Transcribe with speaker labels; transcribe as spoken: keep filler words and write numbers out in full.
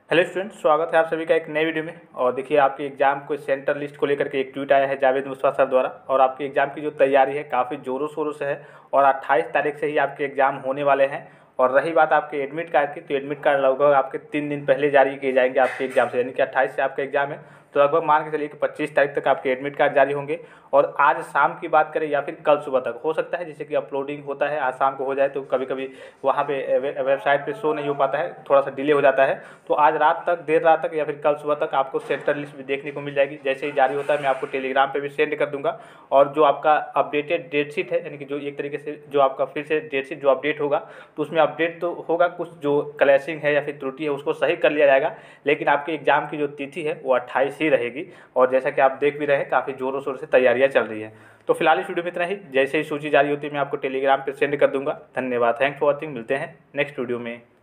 Speaker 1: Hello student, स्वागत है आप सभी का एक नए वीडियो में। और देखिए, आपके एग्जाम को सेंटर लिस्ट को लेकर के एक ट्वीट आया है जावेद मुस्तफा सर द्वारा। और आपके एग्जाम की जो तैयारी है काफ़ी ज़ोरों शोरों से है और अट्ठाईस तारीख से ही आपके एग्जाम होने वाले हैं। और रही बात आपके एडमिट कार्ड की, तो एडमिट कार्ड लगभग आपके तीन दिन पहले जारी किए जाएंगे आपके एग्जाम से, यानी कि अट्ठाईस से आपका एग्जाम है, तो लगभग मान के चलिए कि पच्चीस तारीख तक आपके एडमिट कार्ड जारी होंगे। और आज शाम की बात करें या फिर कल सुबह तक हो सकता है, जैसे कि अपलोडिंग होता है आज शाम को हो जाए, तो कभी कभी वहाँ पे वे, वेबसाइट पे शो नहीं हो पाता है, थोड़ा सा डिले हो जाता है। तो आज रात तक, देर रात तक या फिर कल सुबह तक आपको सेंटर लिस्ट भी देखने को मिल जाएगी। जैसे ही जारी होता है मैं आपको टेलीग्राम पे भी सेंड कर दूंगा। और जो आपका अपडेटेड डेट शीट है, यानी कि जो एक तरीके से जो आपका फिर से डेट शीट जो अपडेट होगा, तो उसमें अपडेट तो होगा, कुछ जो क्लैशिंग है या फिर त्रुटि है उसको सही कर लिया जाएगा। लेकिन आपके एग्जाम की जो तिथि है वो अट्ठाईस ही रहेगी। और जैसा कि आप देख भी रहे हैं, काफ़ी ज़ोरों शोरों से तैयारियां चल रही हैं। तो फिलहाल इस वीडियो में इतना ही। जैसे ही सूची जारी होती है मैं आपको टेलीग्राम पर सेंड कर दूंगा। धन्यवाद, थैंक्स फॉर वॉचिंग। मिलते हैं नेक्स्ट वीडियो में।